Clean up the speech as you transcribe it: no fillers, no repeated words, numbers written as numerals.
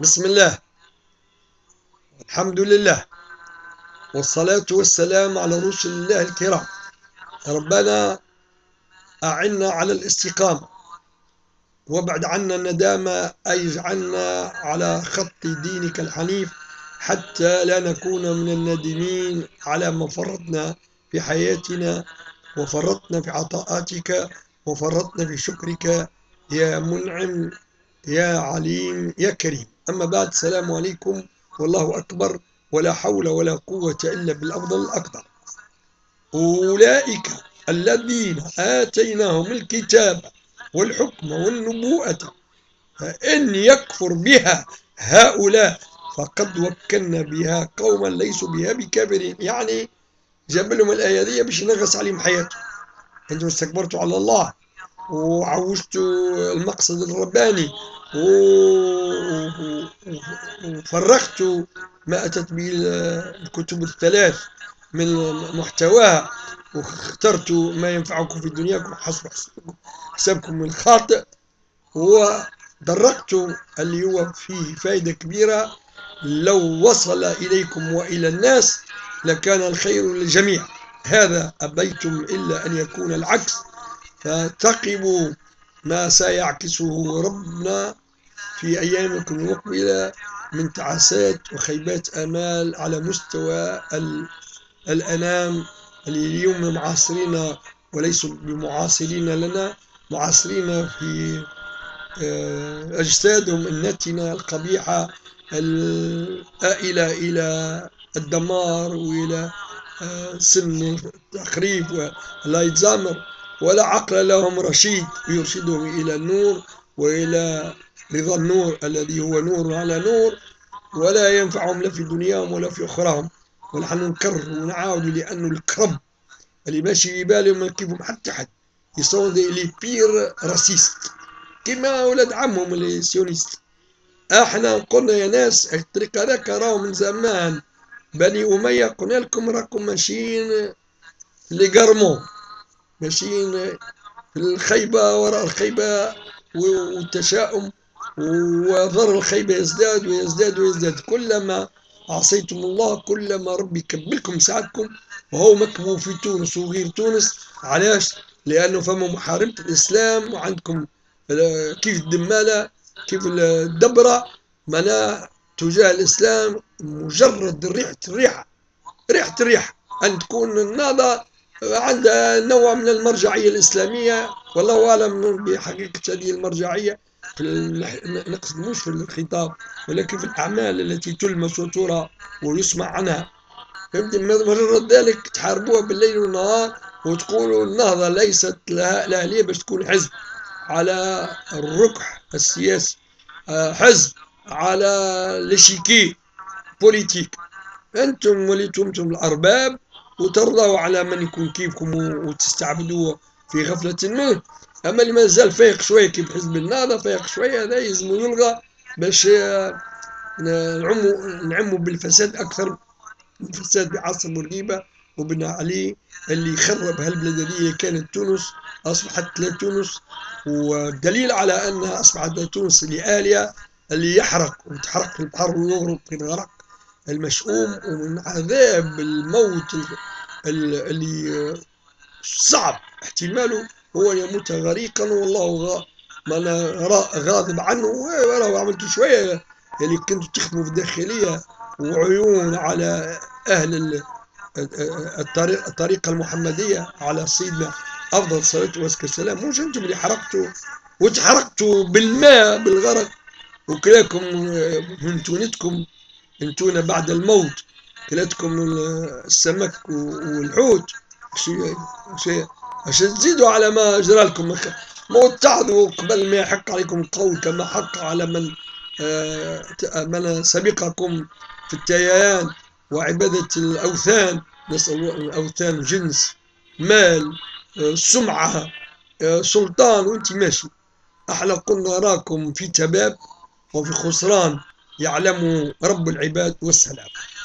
بسم الله، الحمد لله، والصلاة والسلام على رسل الله الكرام. ربنا أعنا على الاستقامة وابعد عنا الندامة، أي اجعلنا على خط دينك الحنيف حتى لا نكون من النادمين على ما فرطنا في حياتنا وفرطنا في عطاءاتك وفرطنا في شكرك يا منعم يا عليم يا كريم. أما بعد، السلام عليكم والله أكبر، ولا حول ولا قوة إلا بالأفضل الأقدر. أولئك الذين آتيناهم الكتاب والحكم والنبوءة فإن يكفر بها هؤلاء فقد وكلنا بها قوما ليسوا بها بكافرين. يعني جاب لهم الآية دي باش ينغص عليهم حياتهم. أنتم استكبرتوا على الله وعوجتوا المقصد الرباني وفرغتوا ما أتت به الكتب الثلاث من محتواها، واخترتوا ما ينفعكم في دنياكم حسب حسابكم الخاطئ، ودرقتوا اللي هو فيه فائدة كبيرة. لو وصل إليكم وإلى الناس لكان الخير للجميع، هذا أبيتم إلا أن يكون العكس، فارتقبوا ما سيعكسه ربنا في أيامكم المقبلة من تعاسات وخيبات آمال على مستوى الأنام اللي اليوم معاصرين وليسوا بمعاصرين لنا، معاصرين في أجسادهم النتنة القبيحة الآئلة إلى الدمار وإلى سن التخريب والألزهايمر، ولا عقل لهم رشيد يرشدهم إلى النور وإلى رضا النور الذي هو نور على نور، ولا ينفعهم لا في دنياهم ولا في أخراهم. ونحن نكرر ونعاود لأنه الكرب اللي ماشي يبالي ما كيفهم حتى حد يصون لي بير راسيست كما ولاد عمهم اللي سيونيست. احنا قلنا يا ناس الطريق هذاك راهو من زمان، بني أمية قلنا لكم راكم ماشيين لقرمو، ماشيين في الخيبة وراء الخيبة والتشاؤم، وضرر الخيبة يزداد ويزداد ويزداد. كلما عصيتم الله كلما ربي يكبلكم ساعتكم، وهو مكبو في تونس وغير تونس. علاش؟ لأنه فما محاربة الإسلام، وعندكم كيف الدمالة كيف الدبرة معناها تجاه الإسلام. مجرد ريحة الريحة أن تكون النهضة عندها نوع من المرجعية الإسلامية، والله أعلم بحقيقة هذه المرجعية. نقصد مش في الخطاب ولكن في الأعمال التي تلمس وترى ويسمع عنها. فهمت؟ مجرد ذلك تحاربوها بالليل والنهار وتقولوا النهضة ليست لها الأهلية باش تكون حزب على الركح السياسي، حزب على ليشيكي بوليتيك. أنتم وليتم الأرباب وترضوا على من يكون كيفكم وتستعبدوه في غفلة منه. أما اللي ما زال فايق شوية كيف حزب النهضة فايق شوية، هذا يلزم يلغى باش نعموا بالفساد أكثر من الفساد بعاصم بورقيبة وبن علي اللي خرب هالبلاد هذه. كانت تونس أصبحت لا تونس، والدليل على أنها أصبحت لا تونس لآلية اللي يحرق وتحرق في البحر ويغرق في الغرق المشؤوم، ومن عذاب الموت اللي صعب احتماله هو أن يموت غريقا والله غاضب عنه. ولو عملتوا شوية اللي كنتوا تخدموا في الداخلية وعيون على أهل الطريقة المحمدية على سيدنا أفضل الصلاة والسلام، مش أنتم اللي حرقتوا وتحرقتوا بالماء بالغرق وكلاكم من تونتكم انتونا بعد الموت، كلاتكم السمك والحوت. عشان تزيدوا على ما جرى لكم، ما اتعظوا قبل ما يحق عليكم القول كما حق على من سبقكم في التيان وعبادة الأوثان. نسأل الأوثان جنس مال سمعة سلطان وانت ماشي. احنا قلنا راكم في تباب وفي خسران يعلم رب العباد والسلام.